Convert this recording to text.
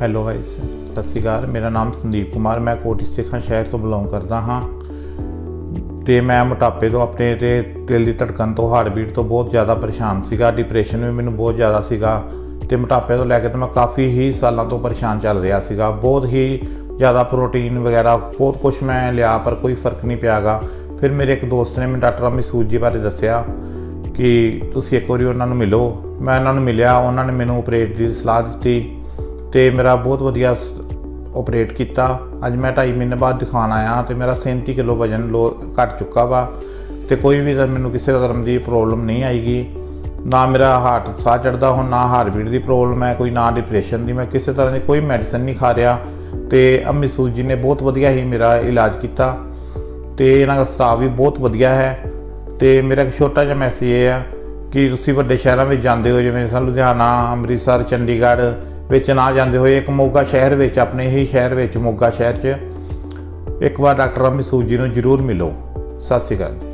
Hello guys, ਸਤਿ ਸ਼੍ਰੀ ਅਕਾਲ। ਮੇਰਾ ਨਾਮ ਸੰਦੀਪ ਕੁਮਾਰ, ਮੈਂ ਕੋਟੀ ਸਿੱਖਾਂ ਸ਼ਹਿਰ ਤੋਂ ਬਿਲੋਂਗ ਕਰਦਾ ਹਾਂ ਤੇ ਮੈਂ ਮੋਟਾਪੇ ਤੋਂ, ਆਪਣੇ ਤੇ ਦਿਲ ਦੀ ਧੜਕਣ ਤੋਂ, ਹਾਰਟਬੀਟ ਤੋਂ ਬਹੁਤ ਜ਼ਿਆਦਾ ਪਰੇਸ਼ਾਨ ਸੀਗਾ। ਡਿਪਰੈਸ਼ਨ ਵੀ ਮੈਨੂੰ ਬਹੁਤ ਜ਼ਿਆਦਾ ਸੀਗਾ ਤੇ ਮੋਟਾਪੇ ਤੋਂ ਲੈ ਕੇ ਤਾਂ ਮੈਂ ਕਾफ़ੀ ਹੀ ਸਾਲਾਂ ਤੋਂ ਪਰੇਸ਼ਾਨ ਚੱਲ ਰਿਹਾ ਸੀਗਾ। ਬਹੁਤ ਹੀ ਜ਼ਿਆਦਾ ਪ੍ਰੋਟੀਨ ਵਗੈਰਾ ਬਹੁਤ ਕੁਛ ਮੈਂ ਲਿਆ ਪਰ ਕੋਈ फ़र्क नहीं ਪਿਆ ਗਾ। ਫਿਰ ਮੇਰੇ ਇੱਕ ਦੋਸਤ ਨੇ ਮੈਨੂੰ ਡਾਕਟਰ ਅਮਿਤ ਸੂਦ ਜੀ ਬਾਰੇ ਦੱਸਿਆ ਕਿ ਤੁਸੀਂ ਇੱਕ ਵਾਰੀ ਉਹਨਾਂ ਨੂੰ ਮਿਲੋ। ਮੈਂ ਉਹਨਾਂ ਨੂੰ ਮਿਲਿਆ, ਉਹਨਾਂ ਨੇ ਮੈਨੂੰ ਆਪਰੇਟ ਦੀ ਸਲਾਹ ਦਿੱਤੀ ਤੇ ਮੇਰਾ ਬਹੁਤ ਵਧੀਆ ਆਪਰੇਟ ਕੀਤਾ। ਅੱਜ ਮੈਂ 2.5 ਮਹੀਨੇ ਬਾਅਦ ਦਿਖਾਉਣ ਆਇਆ ਤੇ ਮੇਰਾ 37 ਕਿਲੋ ਵਜਨ ਘਟ ਚੁੱਕਾ ਵਾ ਤੇ ਕੋਈ ਵੀ ਮੈਨੂੰ ਕਿਸੇ ਤਰ੍ਹਾਂ ਦੀ ਪ੍ਰੋਬਲਮ ਨਹੀਂ ਆਏਗੀ। ਨਾ ਮੇਰਾ ਹਾਰਟ ਸਾਹ ਚੜ੍ਹਦਾ ਹੁਣ, ਨਾ ਹਾਰਟਬੀਟ ਦੀ ਪ੍ਰੋਬਲਮ ਹੈ ਕੋਈ, ਨਾ ਡਿਪਰੈਸ਼ਨ ਦੀ। ਮੈਂ ਕਿਸੇ ਤਰ੍ਹਾਂ ਦੀ ਕੋਈ ਮੈਡੀਸਨ ਨਹੀਂ ਖਾ ਰਿਹਾ ਤੇ ਅਮਿਤ ਸੂਦ ਜੀ ਨੇ ਬਹੁਤ ਵਧੀਆ ਹੀ ਮੇਰਾ ਇਲਾਜ ਕੀਤਾ ਤੇ ਇਹਨਾਂ ਦਾ ਸਟਾਫ ਵੀ ਬਹੁਤ ਵਧੀਆ ਹੈ। ਤੇ ਮੇਰਾ ਇੱਕ ਛੋਟਾ ਜਿਹਾ ਮੈਸੇਜ ਇਹ ਆ ਕਿ ਤੁਸੀਂ ਵੱਡੇ ਸ਼ਹਿਰਾਂ ਵਿੱਚ ਜਾਂਦੇ ਹੋ, ਜਿਵੇਂ ਲੁਧਿਆਣਾ, ਅੰਮ੍ਰਿਤਸਰ, ਚੰਡੀਗੜ੍ਹ ਵਿੱਚ ਨਾ ਜਾਂਦੇ ਹੋਏ ਇੱਕ ਮੋਗਾ ਸ਼ਹਿਰ ਵਿੱਚ, ਆਪਣੇ ਹੀ ਸ਼ਹਿਰ ਵਿੱਚ ਮੋਗਾ ਸ਼ਹਿਰ 'ਚ ਇੱਕ ਵਾਰ ਡਾਕਟਰ ਅਮਿਤ ਸੂਦ ਜੀ ਨੂੰ ਜ਼ਰੂਰ ਮਿਲੋ। ਸਤਿ ਸ਼੍ਰੀ ਅਕਾਲ।